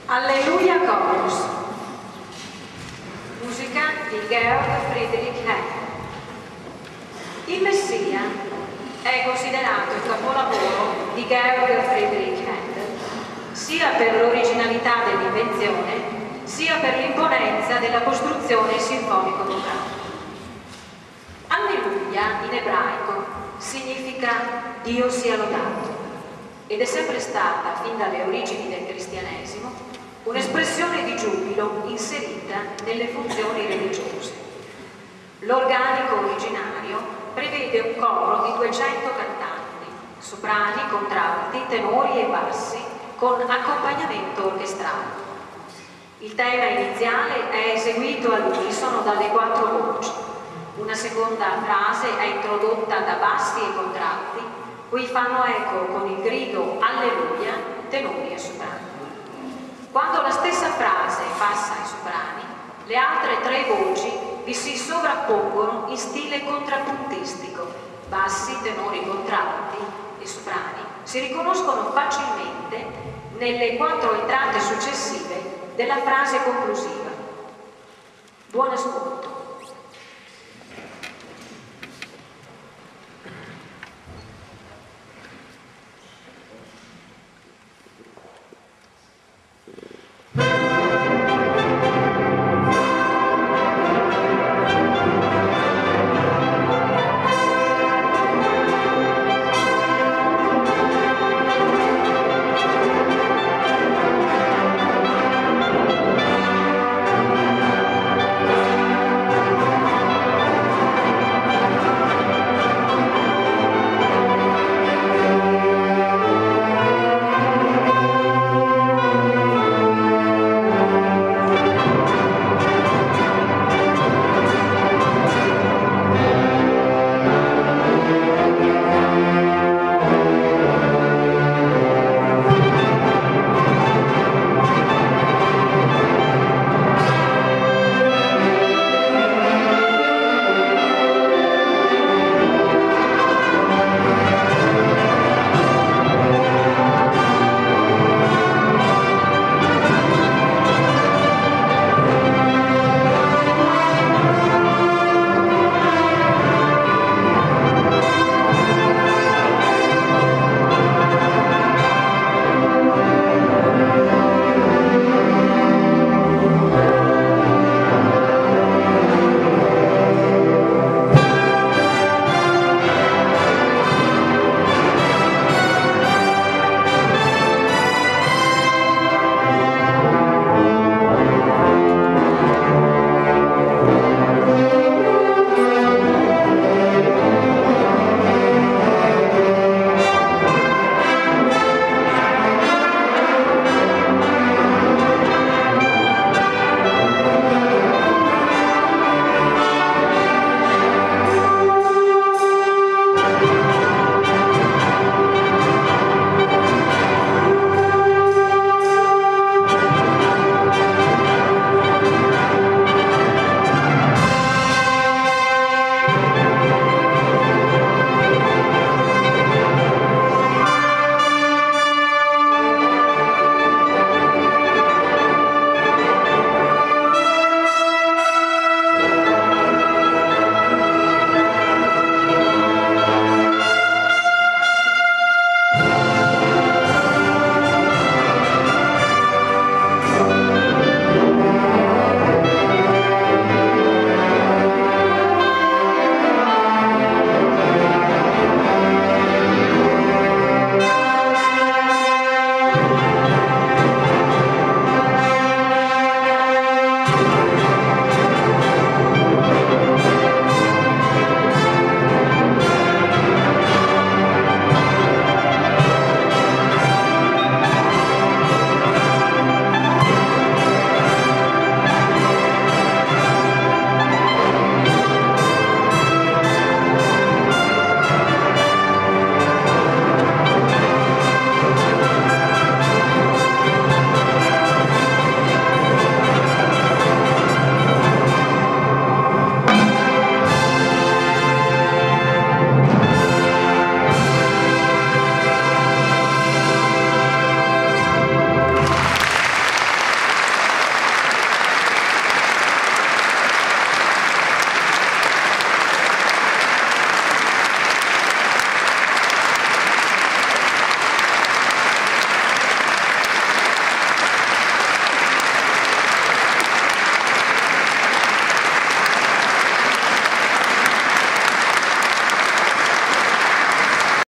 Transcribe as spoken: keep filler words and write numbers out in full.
Alleluia Chorus, musica di Georg Friedrich Händel. Il Messia è considerato il capolavoro di Georg Friedrich Händel sia per l'originalità dell'invenzione sia per l'imponenza della costruzione sinfonico-vocale. Alleluia in ebraico significa Dio sia lodato ed è sempre stata, fin dalle origini del cristianesimo, un'espressione di giubilo inserita nelle funzioni religiose. L'organico originario prevede un coro di duecento cantanti, soprani, contralti, tenori e bassi, con accompagnamento orchestrale. Il tema iniziale è eseguito all'unisono dalle quattro voci. Una seconda frase è introdotta da bassi e contralti, cui fanno eco con il grido Alleluia tenori e soprani. Quando la stessa frase passa ai soprani, le altre tre voci vi si sovrappongono in stile contrappuntistico. Bassi, tenori, contralti e soprani si riconoscono facilmente nelle quattro entrate successive della frase conclusiva. Buon ascolto.